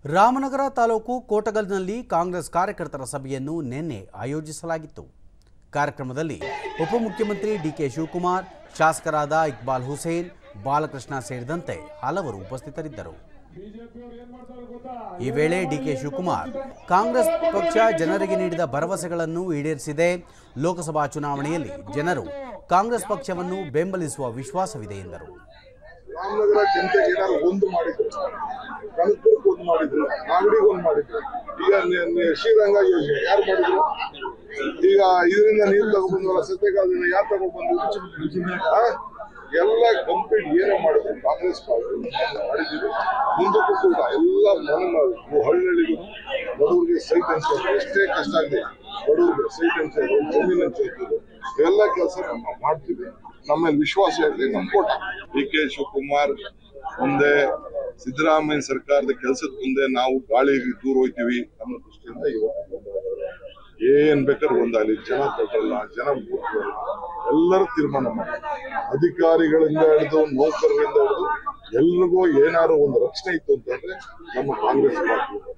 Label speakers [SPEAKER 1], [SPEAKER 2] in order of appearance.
[SPEAKER 1] ರಾಮನಗರ ತಾಲೂಕು ಕೋಟಗಲ್ನಲ್ಲಿ ಕಾಂಗ್ರೆಸ್ ಕಾರ್ಯಕರ್ತರ ಸಭೆಯನ್ನು ನಿನ್ನೆ ಆಯೋಜಿಸಲಾಗಿತ್ತು. ಕಾರ್ಯಕ್ರಮದಲ್ಲಿ ಉಪಮುಖ್ಯಮಂತ್ರಿ ಡಿಕೆ ಶಿವಕುಮಾರ್, ಶಾಸಕರಾದ ಇಕ್ಬಾಲ್ ಹುಸೇನ್, ಬಾಲಕೃಷ್ಣ ಸೇರಿದಂತೆ ಹಲವರು ಉಪಸ್ಥಿತರಿದ್ದರು. ಈ ವೇಳೆ ಡಿಕೆ ಶಿವಕುಮಾರ್, ಕಾಂಗ್ರೆಸ್ ಪಕ್ಷ ಜನರಿಗೆ ನೀಡಿದ ಭರವಸೆಗಳನ್ನು ಈಡೇರಿಸಿದೆ. ಲೋಕಸಭಾ ಚುನಾವಣೆಯಲ್ಲಿ ಜನರು ಕಾಂಗ್ರೆಸ್ ಪಕ್ಷವನ್ನು ಬೆಂಬಲಿಸುವ ವಿಶ್ವಾಸವಿದೆ ಎಂದರು.
[SPEAKER 2] ರಾಮನಗರ ಜನತೆಗೆ ಏನಾದ್ರು ಒಂದು ಮಾಡಿದ್ರು, ಕನಕಪುರಕ್ಕೆ ಒಂದು ಮಾಡಿದ್ರು, ಅಂಗಡಿಗೆ ಒಂದು ಮಾಡಿದ್ರು. ಈಗ ಶ್ರೀರಂಗ ಯೋಜನೆ ಯಾರು ಮಾಡಿದ್ರು? ಈಗ ಇದರಿಂದ ನೀರು ತಗೊಂಡ್ಬಂದ್ವಲ್ಲ, ಸತ್ಯಕಾಲದಿಂದ ಯಾರು ತಗೊಂಡ್ ಬಂದ್ರು? ಎಲ್ಲ ಕಂಪ್ಲೀಟ್ ಏನೇ ಮಾಡಿದ್ರು ಕಾಂಗ್ರೆಸ್ ಪಾರ್ಟಿ ಮಾಡಿದ್ದೀವಿ. ಮುಂದಕ್ಕೂ ಕೂಡ ಎಲ್ಲ ಹಳ್ಳಿಗಳಿಗೂ ಬಡವರಿಗೆ ಸೈಟ್ ಹಂಚೋದು ಎಷ್ಟೇ ಕಷ್ಟ ಆಗಿದೆ, ಬಡವರಿಗೆ ಸೈಟ್ ಹಂಚೋದು, ಜಮೀನು ಹಂಚೋದು, ಎಲ್ಲ ಕೆಲಸ ಮಾಡ್ತೀವಿ. ನಮ್ಮಲ್ಲಿ ವಿಶ್ವಾಸ ಇದೆ. ನಮ್ಮ ಕೋಟ ಡಿಕೆ ಶಿವಕುಮಾರ್ ಮುಂದೆ ಸಿದ್ದರಾಮಯ್ಯ ಸರ್ಕಾರದ ಕೆಲಸದ ಮುಂದೆ ನಾವು ಗಾಳಿಗೆ ದೂರ ಹೋಗ್ತೀವಿ ಅನ್ನೋ ದೃಷ್ಟಿಯಿಂದ ಇವತ್ತು ಏನ್ ಬೇಕಾದ್ರೂ ಒಂದಾಗಲಿ, ಜನ ತಗೊಳ್ಳಲ್ಲ, ಜನ ಎಲ್ಲರೂ ತೀರ್ಮಾನ ಮಾಡಿ, ಅಧಿಕಾರಿಗಳಿಂದ ಹಿಡಿದು ನೌಕರರಿಂದ ಹಿಡಿದು ಎಲ್ರಿಗೂ ಏನಾದ್ರು ಒಂದು ರಕ್ಷಣೆ ಇತ್ತು ಅಂತಂದ್ರೆ ನಮ್ಮ ಕಾಂಗ್ರೆಸ್ ಪಾರ್ಟಿ